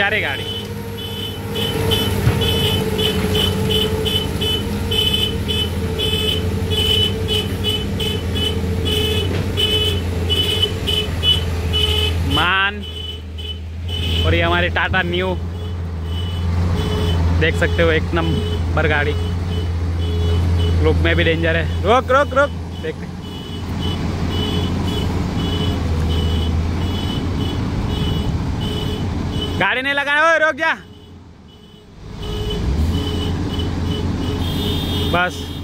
जा रही गाड़ी। मान और ये हमारी टाटा न्यू देख सकते हो, एक नंबर गाड़ी। लुक में भी डेंजर है। रोक रोक रोक, देखते गाड़ी नहीं लगाना, ओए रोक जा बस।